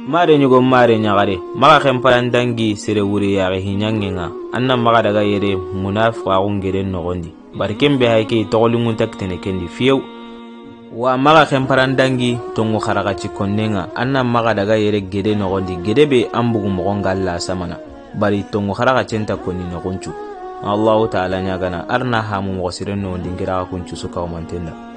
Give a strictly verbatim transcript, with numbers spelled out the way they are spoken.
mare nyugo mare nyagare maga kemparan dangi sere wuri ya hinyangenga anna maga daga yere munafiqa ungere nogondi barkembe hayke togolingun taktene kendi fiyew wa maga kemparan dangi tongu kharaga cikonnenga anna maga daga yere gede nogondi gede be ambugu mogonga alla samana bari tongu kharaga centa konni nogonchu Allah ta'ala nyagana arna hamu mo sire no ndingira kunchu suka o mantenda